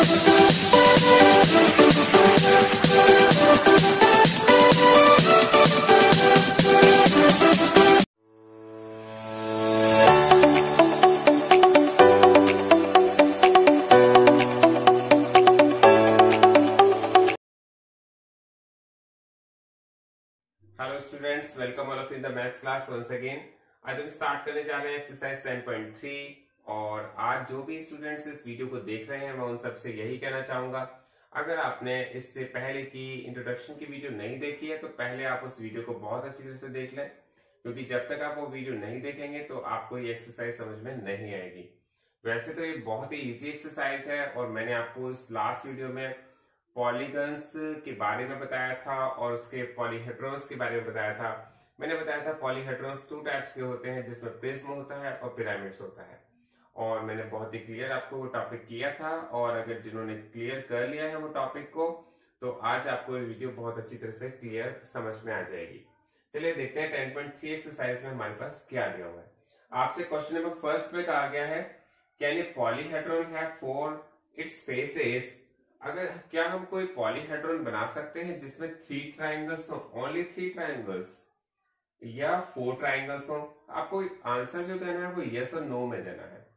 Hello students, welcome all of in the maths class once again. आज हम start करने जा रहे हैं एक्सरसाइज 10.3 और आज जो भी स्टूडेंट्स इस वीडियो को देख रहे हैं मैं उन सबसे यही कहना चाहूंगा, अगर आपने इससे पहले की इंट्रोडक्शन की वीडियो नहीं देखी है तो पहले आप उस वीडियो को बहुत अच्छी तरह से देख लें, क्योंकि जब तक आप वो वीडियो नहीं देखेंगे तो आपको ये एक्सरसाइज समझ में नहीं आएगी। वैसे तो ये बहुत ही इजी एक्सरसाइज है और मैंने आपको इस लास्ट वीडियो में पॉलीगन्स के बारे में बताया था और उसके पॉलीहेड्रॉन्स के बारे में बताया था। मैंने बताया था पॉलीहेड्रॉन्स 2 टाइप्स के होते हैं, जिसमें प्रिज्म होता है और पिरामिड्स होता है, और मैंने बहुत ही क्लियर आपको वो टॉपिक किया था। और अगर जिन्होंने क्लियर कर लिया है वो टॉपिक को, तो आज आपको ये वीडियो बहुत अच्छी तरह से क्लियर समझ में आ जाएगी। चलिए देखते हैं 10.3 एक्सरसाइज में हमारे पास क्या दिया हुआ है। आपसे क्वेश्चन नंबर फर्स्ट में कहा गया है, can a polyhedron have 4 its faces. अगर क्या हम कोई पॉलीहेड्रॉन बना सकते हैं जिसमें 3 ट्राइंगल्स हो, ओनली 3 ट्राइंगल्स, या 4 ट्राइंगल्स हो? आपको आंसर जो देना है वो यस और नो में देना है।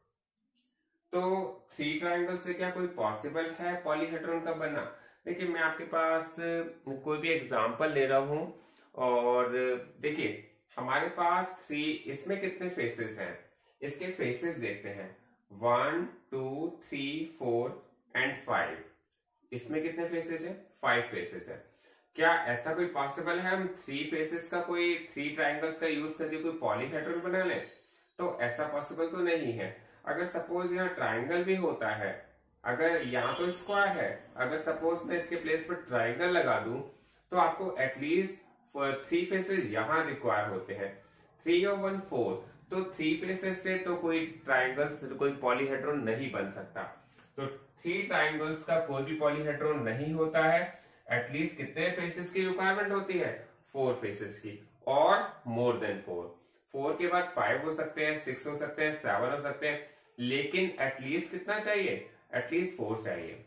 तो 3 ट्राइंगल से क्या कोई पॉसिबल है पॉलीहेड्रॉन का बनना? देखिए मैं आपके पास कोई भी एग्जांपल ले रहा हूं और देखिए हमारे पास 3, इसमें कितने फेसेस हैं, इसके फेसेस देखते हैं 1 2 3 4 एंड 5। इसमें कितने फेसेस है? 5 फेसेस है। क्या ऐसा कोई पॉसिबल है हम 3 फेसेस का कोई 3 ट्राइंगल्स का यूज करके कोई पॉलीहेड्रॉन बना ले? तो ऐसा पॉसिबल तो नहीं है। अगर सपोज यहाँ ट्राइंगल भी होता है, अगर यहाँ तो स्क्वायर है, अगर सपोज मैं इसके प्लेस पर ट्राइंगल लगा दूं तो आपको एटलीस्ट 3 फेसेस यहाँ रिक्वायर होते हैं। 3 और 1 4, तो 3 फेसेस से तो कोई ट्राइंगल्स, कोई पॉलीहेड्रॉन नहीं बन सकता। तो 3 ट्राइंगल्स का कोई भी पॉलीहेड्रॉन नहीं होता है। एटलीस्ट कितने फेसेस की रिक्वायरमेंट होती है? 4 फेसेस की, और मोर देन 4। 4 के बाद 5 हो सकते हैं, 6 हो सकते हैं, 7 हो सकते हैं, लेकिन एटलीस्ट कितना चाहिए? एटलीस्ट 4 चाहिए।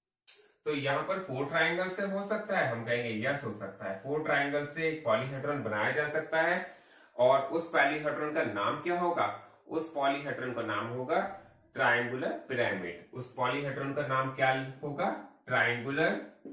तो यहाँ पर 4 ट्राइंगल से हो सकता है, हम कहेंगे यस हो सकता है। 4 ट्राइंगल से एक पॉलीहेड्रॉन बनाया जा सकता है, और उस पॉलीहेड्रॉन का नाम क्या होगा? उस पॉलीहेड्रॉन का नाम होगा ट्रायंगुलर पिरामिड। उस पॉलीहेड्रॉन का नाम क्या होगा? Triangular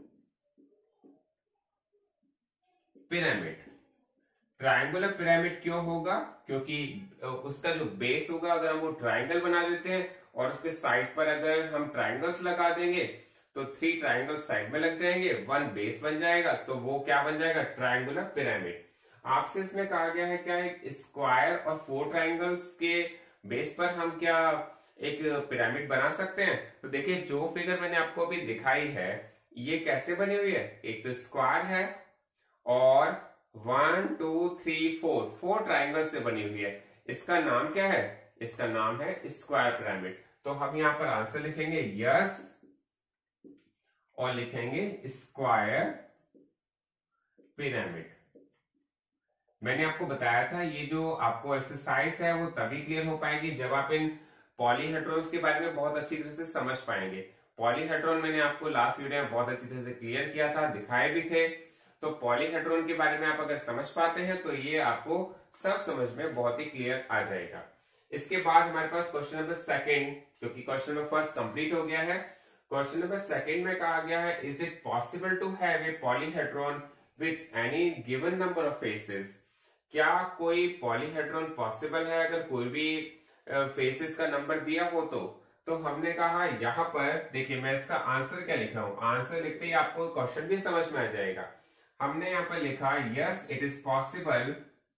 pyramid. ट्रायंगुलर पिरामिड क्यों होगा? क्योंकि उसका जो बेस होगा, अगर हम वो ट्रायंगल बना देते हैं और उसके साइड पर अगर हम ट्रायंगल्स लगा देंगे तो 3 ट्रायंगल्स साइड में लग जाएंगे, 1 बेस बन जाएगा, तो वो क्या बन जाएगा? Triangular pyramid. आपसे इसमें कहा गया है क्या एक स्क्वायर और 4 ट्रायंगल्स के बेस पर हम क्या एक पिरामिड बना सकते हैं? तो देखिए जो फिगर मैंने आपको अभी दिखाई है ये कैसे बनी हुई है? एक तो स्क्वायर है और 1 2 3 4 ट्राइंगल से बनी हुई है। इसका नाम क्या है? इसका नाम है स्क्वायर पिरामिड। तो हम यहां पर आंसर लिखेंगे यस और लिखेंगे स्क्वायर पिरामिड। मैंने आपको बताया था ये जो आपको एक्सरसाइज है वो तभी क्लियर हो पाएगी जब आप इन पॉलीहेड्रॉन्स के बारे में बहुत अच्छी तरह से समझ पाएंगे। पॉलीहेड्रॉन मैंने आपको लास्ट वीडियो में बहुत अच्छी तरह से क्लियर किया था, दिखाए भी थे। तो पॉलीहेड्रॉन के बारे में आप अगर समझ पाते हैं तो ये आपको सब समझ में बहुत ही क्लियर आ जाएगा। इसके बाद हमारे पास क्वेश्चन नंबर सेकंड, क्योंकि क्वेश्चन नंबर फर्स्ट कंप्लीट हो गया है। क्वेश्चन नंबर सेकंड में कहा गया है, is it possible to have a polyhedron with any given number of faces. क्या कोई पॉलीहेड्रॉन पॉसिबल है अगर कोई भी फेसेस का नंबर दिया हो? तो हमने कहा यहां पर देखिए मैं इसका आंसर क्या लिख रहा हूं, आंसर लिखते ही आपको क्वेश्चन भी समझ में आ जाएगा। हमने यहां पर लिखा yes it is possible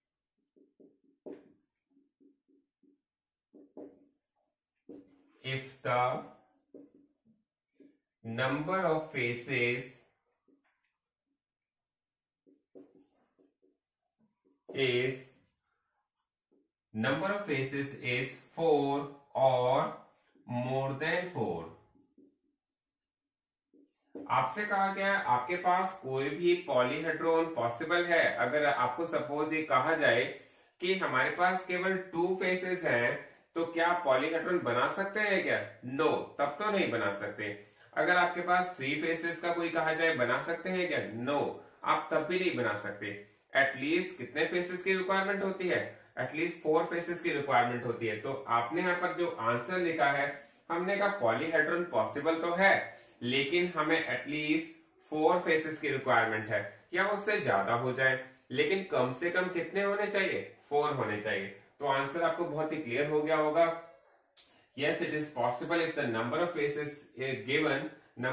if the number of faces is 4 or more than 4। आपसे कहा गया है आपके पास कोई भी पॉलीहेड्रॉन पॉसिबल है। अगर आपको सपोज ये कहा जाए कि हमारे पास केवल 2 फेसेस हैं तो क्या पॉलीहेड्रॉन बना सकते हैं क्या? नो, तब तो नहीं बना सकते। अगर आपके पास 3 फेसेस का कोई कहा जाए बना सकते हैं क्या? नो, आप तब भी नहीं बना सकते। एटलीस्ट कितने फेसेस की रिक्वायरमेंट होती है? एटलीस्ट 4 फेसेस की रिक्वायरमेंट होती है। तो आपने यहाँ पर जो आंसर लिखा है, हमने कहा पॉलीहेड्रॉन पॉसिबल तो है, लेकिन हमें एटलीस्ट 4 फेसेस की रिक्वायरमेंट है, या उससे ज्यादा हो जाए, लेकिन कम से कम कितने होने चाहिए? 4 होने चाहिए। तो आंसर आपको बहुत ही क्लियर हो गया होगा। Yes, it is possible if the number of faces is given,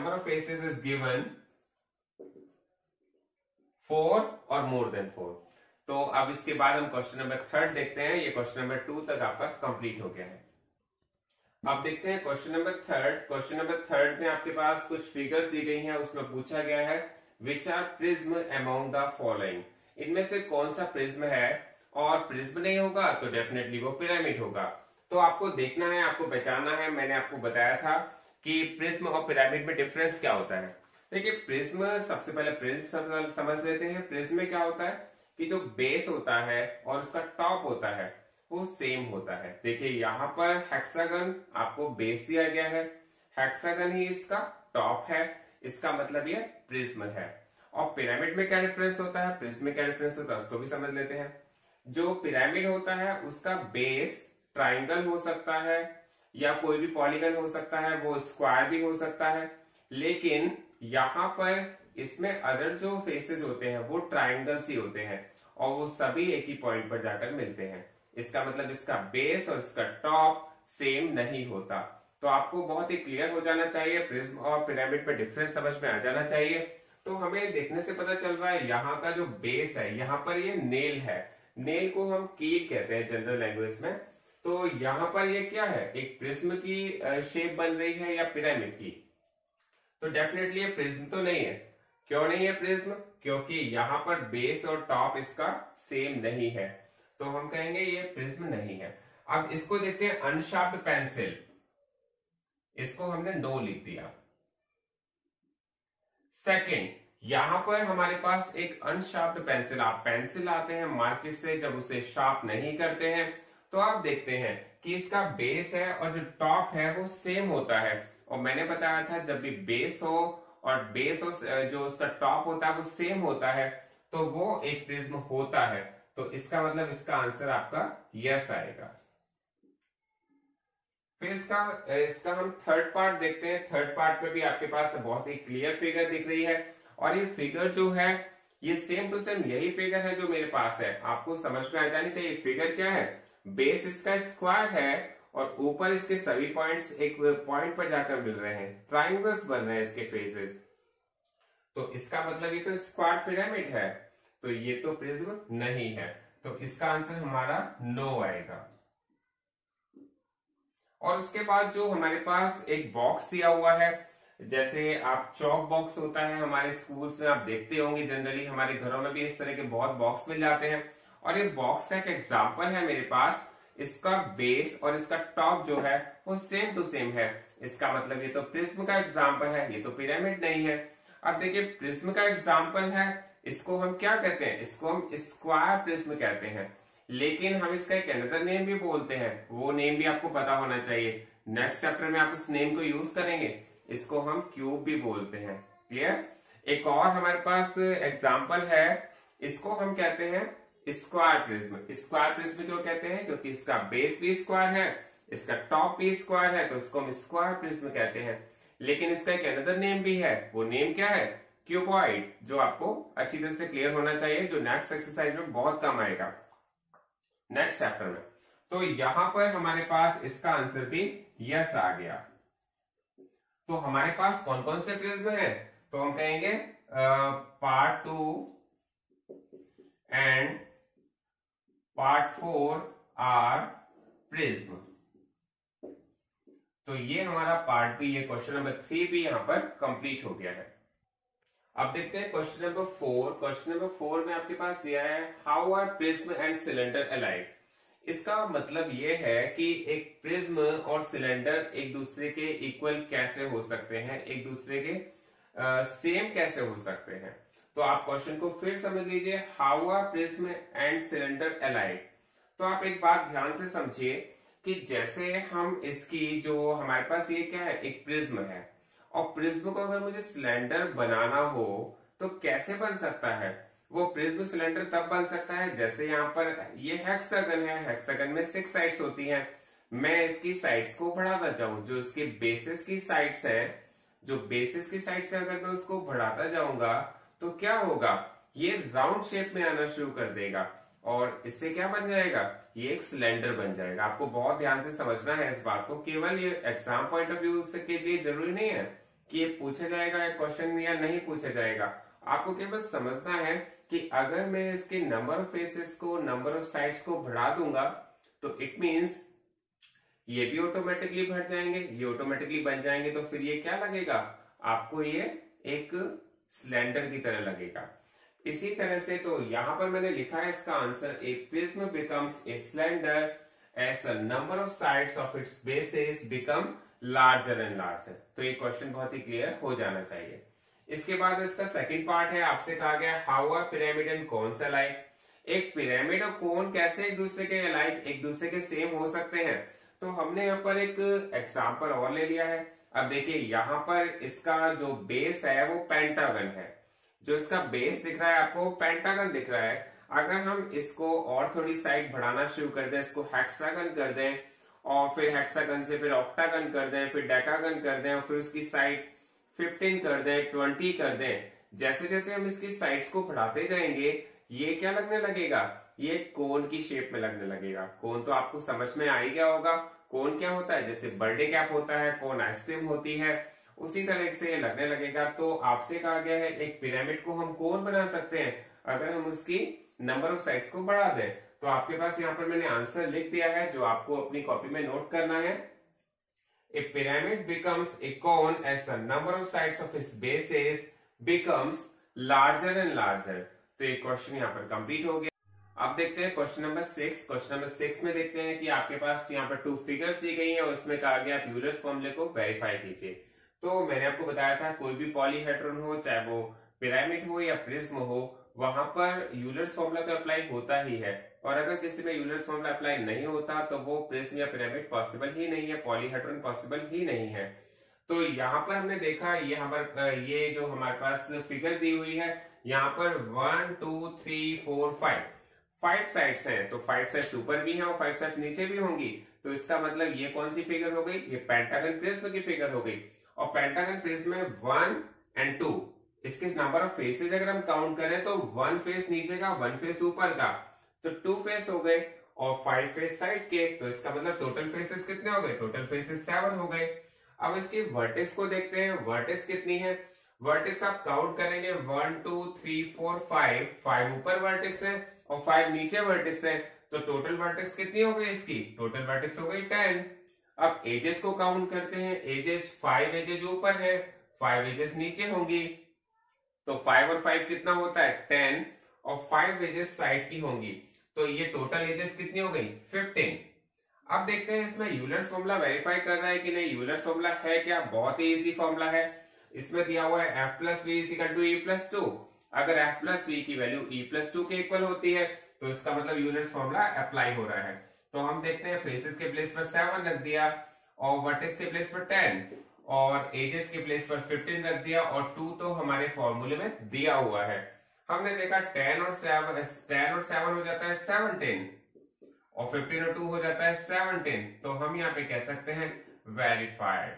4 or more than 4। तो अब इसके बाद हम क्वेश्चन नंबर 3 देखते हैं। ये क्वेश्चन नंबर 2 तक आपका कंप्लीट हो गया है। अब देखते हैं क्वेश्चन नंबर 3। क्वेश्चन नंबर 3 में आपके पास कुछ फिगर्स दी गई हैं, उसमें पूछा गया है which are prism among the following, इनमें से कौन सा प्रिज्म है, और प्रिज्म नहीं होगा तो डेफिनेटली वो पिरामिड होगा। तो आपको देखना है, आपको पहचानना है। मैंने आपको बताया था कि प्रिज्म और पिरामिड में डिफरेंस क्या होता है। देखिए प्रिज्म, सबसे पहले प्रिज्म समझ लेते हैं। प्रिज्म में क्या होता है कि जो बेस होता है और उसका टॉप होता है वो सेम होता है। देखिए यहाँ पर हेक्सागन आपको बेस दिया गया है, हेक्सागन ही इसका टॉप है, इसका मतलब ये प्रिज्म है। और पिरामिड में क्या डिफरेंस होता है, प्रिज्म में क्या डिफरेंस होता है, उसको भी समझ लेते हैं। जो पिरामिड होता है उसका बेस ट्राइंगल हो सकता है या कोई भी पॉलीगन हो सकता है, वो स्क्वायर भी हो सकता है, लेकिन यहाँ पर इसमें अदर जो फेसेस होते हैं वो ट्राइंगल्स ही होते हैं और वो सभी एक ही पॉइंट पर जाकर मिलते हैं। इसका मतलब इसका बेस और इसका टॉप सेम नहीं होता। तो आपको बहुत ही क्लियर हो जाना चाहिए, प्रिज्म और पिरामिड में डिफरेंस समझ में आ जाना चाहिए। तो हमें देखने से पता चल रहा है यहाँ का जो बेस है, यहाँ पर ये नेल है, नेल को हम कील कहते हैं जनरल लैंग्वेज में। तो यहाँ पर ये क्या है, एक प्रिज्म की शेप बन रही है या पिरामिड की? तो डेफिनेटली ये प्रिज्म तो नहीं है। क्यों नहीं है प्रिज्म? क्योंकि यहाँ पर बेस और टॉप इसका सेम नहीं है, तो हम कहेंगे ये प्रिज्म नहीं है। अब इसको देखते हैं अनशार्प्ड पेंसिल, इसको हमने नो लिख दिया। सेकंड, यहां पर हमारे पास एक अनशार्प्ड पेंसिल, आप पेंसिल लाते हैं मार्केट से, जब उसे शार्प नहीं करते हैं तो आप देखते हैं कि इसका बेस है और जो टॉप है वो सेम होता है। और मैंने बताया था जब भी बेस हो और जो उसका टॉप होता है वो सेम होता है तो वो एक प्रिज्म होता है। तो इसका मतलब इसका आंसर आपका यस आएगा। फिर इसका हम थर्ड पार्ट देखते हैं। थर्ड पार्ट में भी आपके पास बहुत ही क्लियर फिगर दिख रही है, और ये फिगर जो है ये सेम टू सेम यही फिगर है जो मेरे पास है। आपको समझ में आ जानी चाहिए फिगर क्या है। बेस इसका स्क्वायर है और ऊपर इसके सभी पॉइंट्स एक पॉइंट पर जाकर मिल रहे हैं, ट्राइंगल्स बन रहे हैं इसके फेसेस। तो इसका मतलब ये तो स्क्वायर पिरामिड है, तो ये तो प्रिज्म नहीं है। तो इसका आंसर हमारा नो आएगा। और उसके बाद जो हमारे पास एक बॉक्स दिया हुआ है, जैसे आप चौक बॉक्स होता है हमारे स्कूल्स में, आप देखते होंगे जनरली, हमारे घरों में भी इस तरह के बहुत बॉक्स मिल जाते हैं। और ये बॉक्स का एक एग्जाम्पल है मेरे पास, इसका बेस और इसका टॉप जो है वो सेम टू सेम है। इसका मतलब ये तो प्रिज्म का एग्जाम्पल है, ये तो पिरामिड नहीं है। अब देखिए प्रिज्म का एग्जाम्पल है, इसको हम क्या कहते हैं, इसको हम स्क्वायर प्रिज्म कहते हैं, लेकिन हम इसका एक अनदर नेम भी बोलते हैं, वो नेम भी आपको पता होना चाहिए। नेक्स्ट चैप्टर में आप उस नेम को यूज करेंगे, इसको हम क्यूब भी बोलते हैं। क्लियर? एक और हमारे पास एग्जाम्पल है, इसको हम कहते हैं स्क्वायर प्रिज्म। स्क्वायर प्रिज्म क्यों कहते हैं? क्योंकि इसका बेस भी स्क्वायर है, इसका टॉप भी स्क्वायर है, तो इसको हम स्क्वायर प्रिज्म कहते हैं। लेकिन इसका एक अनदर नेम भी है, वो नेम क्या है? क्यूबॉइड, जो आपको अच्छी तरह से क्लियर होना चाहिए, जो नेक्स्ट एक्सरसाइज में बहुत काम आएगा नेक्स्ट चैप्टर में। तो यहां पर हमारे पास इसका आंसर भी यस आ गया। तो हमारे पास कौन कौन से प्रिज्म है? तो हम कहेंगे part 2 and part 4 are prism. तो ये हमारा पार्ट भी, ये क्वेश्चन नंबर 3 भी यहां पर कंप्लीट हो गया है। अब देखते हैं क्वेश्चन नंबर 4। क्वेश्चन नंबर 4 में आपके पास दिया है how are prism and cylinder alike. इसका मतलब ये है कि एक प्रिज्म और सिलेंडर एक दूसरे के इक्वल कैसे हो सकते हैं, एक दूसरे के सेम कैसे हो सकते हैं। तो आप क्वेश्चन को फिर समझ लीजिए, how are prism and cylinder alike. तो आप एक बात ध्यान से समझिए कि जैसे हम इसकी जो हमारे पास ये क्या है, एक प्रिज्म है और प्रिज्म को अगर मुझे सिलेंडर बनाना हो तो कैसे बन सकता है? वो प्रिज्म सिलेंडर तब बन सकता है जैसे यहाँ पर ये हेक्सागन है, हेक्सागन में 6 साइड्स होती हैं। मैं इसकी साइड्स को बढ़ाता जाऊं, जो इसके बेसिस की साइड्स है, जो बेसिस की साइड से अगर मैं उसको बढ़ाता जाऊंगा तो क्या होगा, ये राउंड शेप में आना शुरू कर देगा और इससे क्या बन जाएगा, ये एक सिलेंडर बन जाएगा। आपको बहुत ध्यान से समझना है इस बात को, केवल ये एग्जाम पॉइंट ऑफ व्यू के लिए जरूरी नहीं है कि ये पूछा जाएगा क्वेश्चन या नहीं पूछा जाएगा। आपको केवल समझना है कि अगर मैं इसके नंबर ऑफ फेसेस को, नंबर ऑफ साइड्स को बढ़ा दूंगा तो इट मींस ये भी ऑटोमेटिकली भर जाएंगे, ये ऑटोमेटिकली बन जाएंगे। तो फिर ये क्या लगेगा आपको, ये एक सिलेंडर की तरह लगेगा। इसी तरह से तो यहां पर मैंने लिखा है इसका answer, a prism becomes a cylinder as the number of sides of its bases become larger and larger. तो ये क्वेश्चन बहुत ही क्लियर हो जाना चाहिए। इसके बाद इसका सेकंड पार्ट है, आपसे कहा गया how are pyramid and cones alike. एक पिरामिड और कोन कैसे एक दूसरे के अलाइक, एक दूसरे के सेम हो सकते हैं? तो हमने यहाँ पर एक एग्जाम्पल और ले लिया है। अब देखिए यहाँ पर इसका जो बेस है वो पेंटागन है, जो इसका बेस दिख रहा है आपको पेंटागन दिख रहा है। अगर हम इसको और थोड़ी साइड बढ़ाना शुरू कर दें, इसको हेक्सागन कर दें और फिर हेक्सागन से फिर ऑक्टागन कर दें, फिर डेकागन कर दें और फिर उसकी साइड 15 कर दें, 20 कर दें, जैसे जैसे हम इसकी साइड्स को बढ़ाते जाएंगे ये क्या लगने लगेगा, ये कोन की शेप में लगने लगेगा। कोन तो आपको समझ में आ ही गया होगा, कोन क्या होता है, जैसे बर्थडे कैप होता है, कोन आइसक्रीम होती है, उसी तरह से ये लगने लगेगा। तो आपसे कहा गया है एक पिरामिड को हम कोन बना सकते हैं अगर हम उसकी नंबर ऑफ साइड्स को बढ़ा दें। तो आपके पास यहाँ पर मैंने आंसर लिख दिया है जो आपको अपनी कॉपी में नोट करना है। A pyramid becomes a cone as the number of sides of its bases becomes larger and larger। तो ये क्वेश्चन यहाँ पर कंप्लीट हो गया। अब देखते हैं क्वेश्चन नंबर 6। क्वेश्चन नंबर 6 में देखते हैं कि आपके पास यहाँ पर 2 फिगर्स दी गई हैं और उसमें कहा गया आप यूलर्स फॉर्मूले को वेरीफाई कीजिए। तो मैंने आपको बताया था कोई भी पॉलीहेड्रॉन हो, चाहे वो पिरामिड हो या प्रिज्म हो, वहां पर यूलर्स फॉर्मूला तो अप्लाई होता ही है। और अगर किसी में यूलर्स फॉर्मूला अप्लाई नहीं होता तो वो प्रिज्म या पिरामिड पॉसिबल ही नहीं है, पॉलीहेड्रॉन पॉसिबल ही नहीं है। तो यहाँ पर हमने देखा ये जो हमारे पास फिगर दी हुई है, यहाँ पर 1 2 3 4 5 साइड्स हैं। तो 5 साइड्स ऊपर भी हैं और 5 साइड्स नीचे भी होंगी। तो इसका मतलब ये कौन सी फिगर हो गई, ये पेंटागन प्रिज्म की फिगर हो गई। और पेंटागन प्रिज्म में 1 और 2, इसके नंबर ऑफ फेसेज अगर हम काउंट करें तो 1 फेस नीचे का, 1 फेस ऊपर का, तो 2 फेस हो गए और 5 फेस साइड के। तो इसका मतलब टोटल फेसेस कितने हो गए, टोटल फेसेस 7 हो गए। अब इसकी वर्टेक्स को देखते हैं, वर्टेक्स कितनी है। वर्टेक्स आप काउंट करेंगे 1 2 3 4 5 ऊपर वर्टेक्स है और 5 नीचे वर्टेक्स है। तो टोटल वर्टेक्स कितनी हो गई इसकी, टोटल वर्टेक्स हो गई 10। अब एजेस को काउंट करते हैं, एजेस 5 एजेस ऊपर है, 5 एजेस नीचे होंगी। तो 5 और 5 कितना होता है 10 और 5 एजेस साइड की होंगी। तो ये टोटल एजेस कितनी हो गई 15। अब देखते हैं इसमें यूलर्स फॉर्मूला वेरीफाई कर रहा है कि नहीं। यूलर्स फॉर्मूला है क्या, बहुत ही इजी फॉर्मूला है। इसमें दिया हुआ है f plus V equal to E plus 2। अगर f प्लस वी की वैल्यू e प्लस 2 के इक्वल होती है तो इसका मतलब यूलर्स फॉर्मूला अप्लाई हो रहा है। तो हम देखते हैं फेसेस के प्लेस पर 7 रख दिया और वर्टेक्स के प्लेस पर 10 और एजेस के प्लेस पर 15 रख दिया और 2 तो हमारे फॉर्मूले में दिया हुआ है। हमने देखा 10 और 7 हो जाता है 17 और 15 और 2 हो जाता है 17। तो हम यहाँ पे कह सकते हैं वेरीफाइड।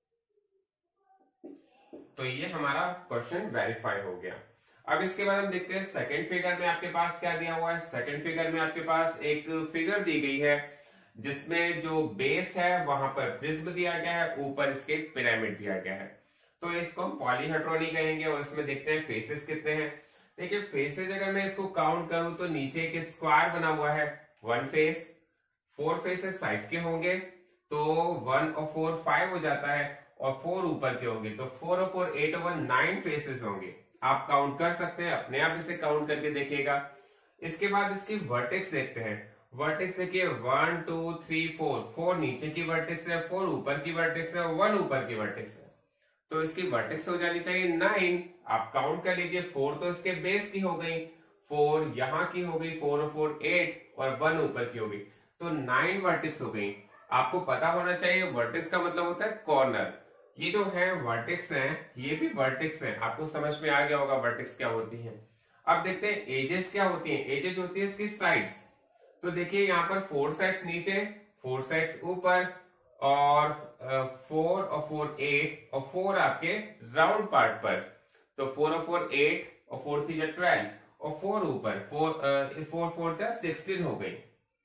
तो ये हमारा क्वेश्चन वेरीफाई हो गया। अब इसके बाद हम देखते हैं सेकंड फिगर में आपके पास क्या दिया हुआ है। सेकंड फिगर में आपके पास एक फिगर दी गई है जिसमें जो बेस है वहां पर प्रिज्म दिया गया है, ऊपर इसके पिरामिड दिया गया है। तो इसको हम पॉलीहेड्रॉन ही कहेंगे और इसमें देखते हैं फेसेस कितने हैं। देखिए फेसेज अगर मैं इसको काउंट करूं तो नीचे एक स्क्वायर बना हुआ है, 1 फेस, 4 फेसेस साइड के होंगे तो 1 और 4 5 हो जाता है और 4 ऊपर के होंगे तो 4 और 4 8 और 9 फेसेस होंगे। आप काउंट कर सकते हैं, अपने आप इसे काउंट करके देखिएगा। इसके बाद इसकी वर्टेक्स देखते हैं। वर्टेक्स देखिए 1 2 3 4 नीचे की वर्टेक्स है, 4 ऊपर की वर्टेक्स है, 1 ऊपर की वर्टेक्स है। तो इसकी वर्टेक्स हो जानी चाहिए 9। आप काउंट कर लीजिए, 4 तो इसके बेस की हो गई, 4 यहाँ की हो गई, 4 और 4 8 और 1 ऊपर की हो गई, तो 9 वर्टेक्स हो गई। आपको पता होना चाहिए वर्टेक्स का मतलब होता है कॉर्नर। ये जो है वर्टेक्स है, ये भी वर्टेक्स है। आपको समझ में आ गया होगा वर्टेक्स क्या होती है। अब देखते हैं एजेस क्या होती हैं। एजेस होती है इसकी साइड्स। तो देखिए यहाँ पर 4 साइड्स नीचे, 4 साइड्स ऊपर, और 4 और 4 8, और 4 आपके राउंड पार्ट पर। तो 4 और 4 8, और 4 3 12, और 4 ऊपर, 4 4 जा 16 हो गई।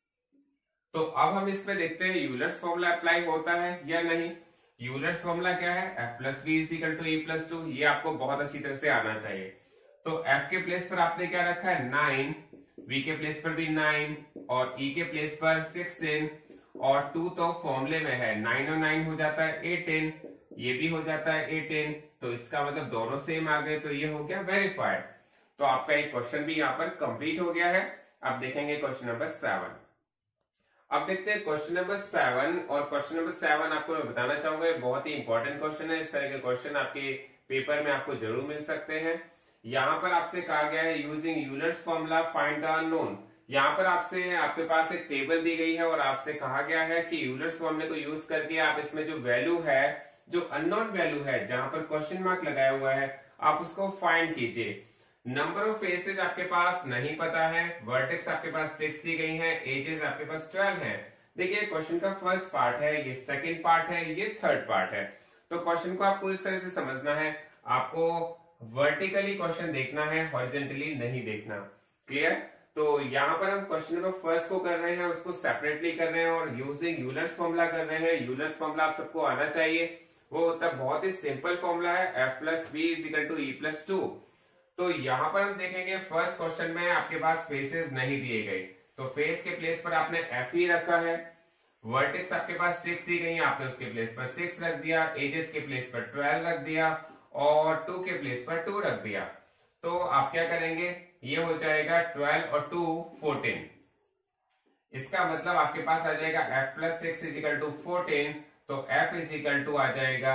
तो अब हम इसमें देखते हैं यूलर्स फॉर्मूला अप्लाई होता है या नहीं। यूलर्स फॉर्मूला क्या है, f plus B is equal to e plus 2। ये आपको बहुत अच्छी तरह से आना चाहिए। तो f के प्लेस पर आपने क्या रखा है 9, v के प्लेस पर भी 9, और e के प्लेस पर 16, और 2 तो फॉर्मूले में है, 9 और 9 हो जाता है 18, ये भी हो जाता है 18। तो इसका मतलब दोनों सेम आ गए, तो ये हो गया वेरीफाइड। तो आपका एक क्वेश्चन भी यहाँ पर कंप्लीट हो गया है। अब देखेंगे क्वेश्चन नंबर 7। अब देखते हैं क्वेश्चन नंबर 7। और क्वेश्चन नंबर 7 आपको मैं बताना चाहूंगा, ये बहुत ही इंपॉर्टेंट क्वेश्चन है। इस तरह के क्वेश्चन आपके पेपर में आपको जरूर मिल सकते हैं। यहाँ पर आपसे कहा गया है using Euler's formula find the unknown. यहाँ पर आपसे आपके पास एक टेबल दी गई है और आपसे कहा गया है कि यूलर्स फॉर्मूले को यूज करके आप इसमें जो वैल्यू है, जो अननोन वैल्यू है, जहां पर क्वेश्चन मार्क लगाया हुआ है, आप उसको फाइंड कीजिए। नंबर ऑफ फेसेस आपके पास नहीं पता है, वर्टेक्स आपके पास 6 दी गई है, एजेस आपके पास 12 है। देखिए क्वेश्चन का फर्स्ट पार्ट है, ये सेकंड पार्ट है, ये थर्ड पार्ट है। तो क्वेश्चन को आपको इस तरह से समझना है, आपको वर्टिकली क्वेश्चन देखना है, हॉरिजॉन्टली नहीं देखना। क्लियर? तो यहाँ पर हम क्वेश्चन नंबर फर्स्ट को कर रहे हैं, उसको सेपरेटली कर रहे हैं और यूजिंग यूलर्स फॉर्मूला कर रहे हैं। यूलर्स फॉर्मूला आप सबको आना चाहिए। वो होता बहुत ही सिंपल फॉर्मूला है, f plus B is equal to e plus 2। तो यहाँ पर हम देखेंगे फर्स्ट क्वेश्चन में आपके पास फेसेस नहीं दिए गए, तो फेस के प्लेस पर आपने f ही रखा है। वर्टेक्स आपके पास 6 दी गई है, आपने उसके प्लेस पर 6 रख दिया। एजेस के प्लेस पर 12 रख दिया, और 2 के प्लेस पर 2 रख दिया। तो आप क्या करेंगे, ये हो जाएगा 12 और 2 14। इसका मतलब आपके पास आ जाएगा f plus 6 is equal to 14। तो f इज इक्वल टू आ जाएगा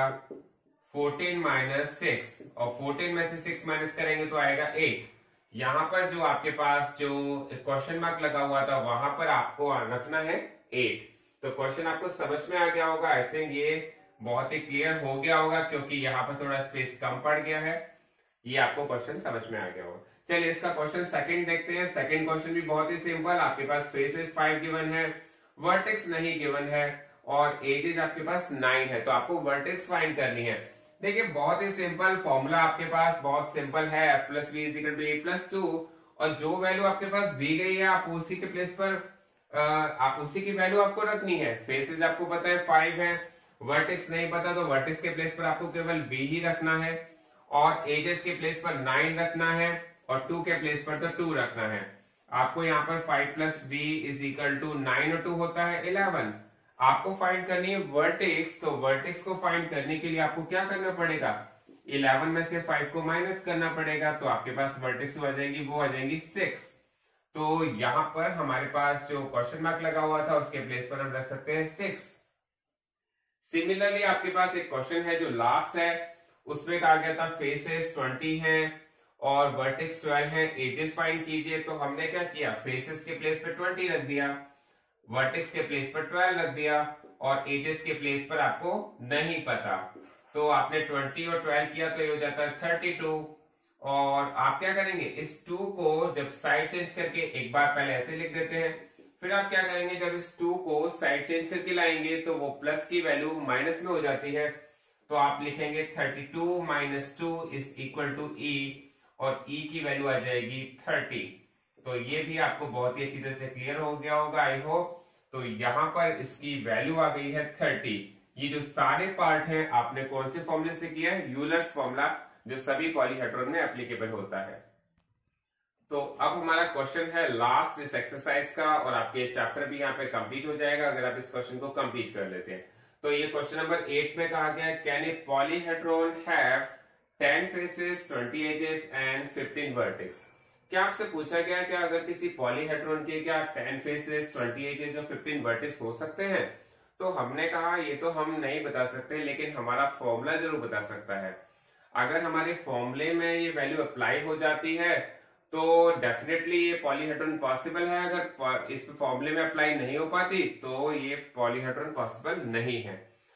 14 माइनस 6, और 14 में से 6 माइनस करेंगे तो आएगा 8। यहाँ पर जो आपके पास जो क्वेश्चन मार्क लगा हुआ था, वहां पर आपको रखना है 8। तो क्वेश्चन आपको समझ में आ गया होगा। आई थिंक ये बहुत ही क्लियर हो गया होगा, क्योंकि यहाँ पर थोड़ा स्पेस कम पड़ गया है। ये आपको क्वेश्चन समझ में आ गया होगा। चलिए इसका क्वेश्चन सेकंड देखते हैं। सेकंड क्वेश्चन भी बहुत ही सिंपल। आपके पास फेसेस 5 गिवन है, वर्टेक्स नहीं गिवन है, और एजेस आपके पास 9 है। तो आपको वर्टेक्स फाइंड करनी है। देखिए बहुत ही सिंपल फॉर्मूला आपके पास बहुत सिंपल है, f plus B is equal to A plus 2। और जो वैल्यू आपके पास दी गई है, आप उसी के प्लेस पर आप उसी की वैल्यू आपको रखनी है। फेसेस आपको पता है 5 है, वर्टेक्स नहीं पता, तो वर्टेक्स के प्लेस पर आपको केवल b ही रखना है, और एजेस के प्लेस पर 9 रखना है, और 2 के प्लेस पर तो 2 रखना है। आपको यहाँ पर 5 plus B is equal to 9 और 2 होता है 11। आपको फाइंड करनी है वर्टेक्स। तो वर्टेक्स को फाइंड करने के लिए आपको क्या करना पड़ेगा, 11 में से 5 को माइनस करना पड़ेगा। तो आपके पास वर्टेक्स आ जाएगी, वो आ जाएंगी 6। तो यहाँ पर हमारे पास जो क्वेश्चन मार्क लगा हुआ था, उसके प्लेस पर हम रख सकते हैं 6। सिमिलरली आपके पास एक क्वेश्चन है जो लास्ट है, उसमें कहा गया था फेसेस 20 हैं और वर्टेक्स 12 है, एजेस फाइंड कीजिए। तो हमने क्या किया, फेसेस के प्लेस पे 20 रख दिया, वर्टेक्स के प्लेस पर 12 रख दिया, और एजेस के प्लेस पर आपको नहीं पता। तो आपने 20 और 12 किया तो ये हो जाता है 32। और आप क्या करेंगे, इस 2 को जब साइड चेंज करके एक बार पहले ऐसे लिख देते हैं, फिर आप क्या करेंगे, जब इस 2 को साइड चेंज करके लाएंगे तो वो प्लस की वैल्यू माइनस में हो जाती है। तो आप लिखेंगे 32 minus 2 is equal to E, और ई की वैल्यू आ जाएगी 30। तो ये भी आपको बहुत ही अच्छी तरह से क्लियर हो गया होगा, आई होप। तो यहाँ पर इसकी वैल्यू आ गई है 30। ये जो सारे पार्ट हैं आपने कौन से फॉर्मूले से किया है, यूलर्स फॉर्मूला, जो सभी पॉलीहेड्रॉन में एप्लीकेबल होता है। तो अब हमारा क्वेश्चन है लास्ट इस एक्सरसाइज का, और आपके चैप्टर भी यहाँ पे कंप्लीट हो जाएगा अगर आप इस क्वेश्चन को कंप्लीट कर लेते हैं। तो ये क्वेश्चन नंबर 8 में कहा गया है, can a polyhedron have 10 faces 20 edges and 15 vertex. क्या आपसे पूछा गया है कि अगर किसी पॉलीहेड्रॉन के क्या 10 फेसेस 20 एजेस और 15 वर्टेक्स हो सकते हैं। तो हमने कहा ये तो हम नहीं बता सकते, लेकिन हमारा फॉर्मूला जरूर बता सकता है। अगर हमारे फॉर्मूले में ये वैल्यू अप्लाई हो जाती है तो डेफिनेटली ये पॉलीहेड्रॉन पॉसिबल है। अगर इस फॉर्मूले में अप्लाई नहीं हो पाती तो ये पॉलीहेड्रॉन पॉसिबल नहीं है।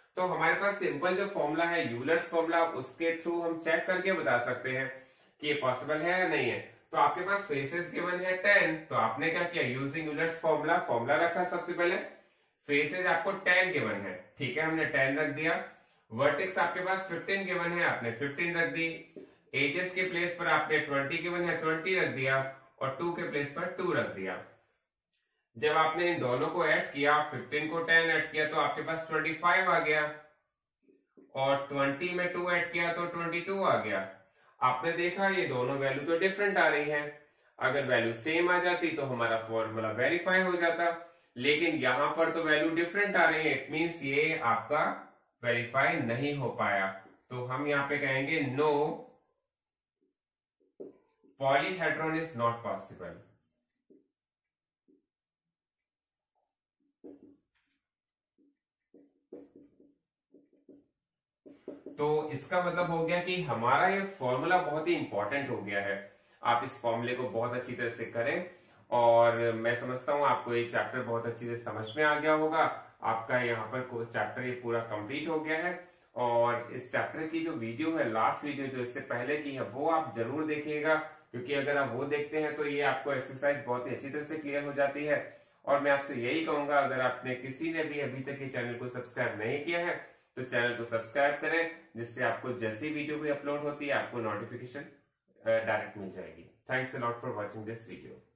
तो हमारे पास सिंपल जो फॉर्मूला है यूलर्स फॉर्मूला, उसके थ्रू हम चेक करके बता सकते हैं कि ये पॉसिबल है या नहीं है। तो आपके पास फेसेस गिवन है 10, तो आपने क्या किया, यूजिंग यूलर्स फॉर्मूला रखा सबसे पहले। फेसेस आपको 10 गिवन है, ठीक है, हमने 10 रख दिया। वर्टेक्स आपके पास 15 गिवन है, आपने 15 रख दी। एजेस के प्लेस पर आपने 20 गिवन है, 20 रख दिया, और 2 के प्लेस पर 2 रख दिया। जब आपने इन दोनों को ऐड किया, 15 को 10 ऐड किया, तो आपके पास 25 आ गया, और 20 में 2 ऐड किया तो 22 आ गया। आपने देखा ये दोनों वैल्यू तो डिफरेंट आ रही है। अगर वैल्यू सेम आ जाती तो हमारा फॉर्मूला वेरीफाई हो जाता, लेकिन यहां पर तो वैल्यू डिफरेंट आ रही है, इट मींस ये आपका वेरीफाई नहीं हो पाया। तो हम यहां पे कहेंगे no, polyhedron is not possible. तो इसका मतलब हो गया कि हमारा ये फॉर्मूला बहुत ही इंपॉर्टेंट हो गया है। आप इस फॉर्मूले को बहुत अच्छी तरह से करें, और मैं समझता हूं आपको ये चैप्टर बहुत अच्छी तरह समझ में आ गया होगा। आपका यहाँ पर चैप्टर ये पूरा कंप्लीट हो गया है। और इस चैप्टर की जो वीडियो है, लास्ट वीडियो जो इससे पहले की है, वो आप जरूर देखिएगा, क्योंकि अगर आप वो देखते हैं तो ये आपको एक्सरसाइज बहुत ही अच्छी तरह से क्लियर हो जाती है। और मैं आपसे यही कहूंगा, अगर आपने किसी ने भी अभी तक ये चैनल को सब्सक्राइब नहीं किया है तो चैनल को सब्सक्राइब करें, जिससे आपको जैसी वीडियो भी अपलोड होती है आपको नोटिफिकेशन डायरेक्ट मिल जाएगी। Thanks a lot for watching this video.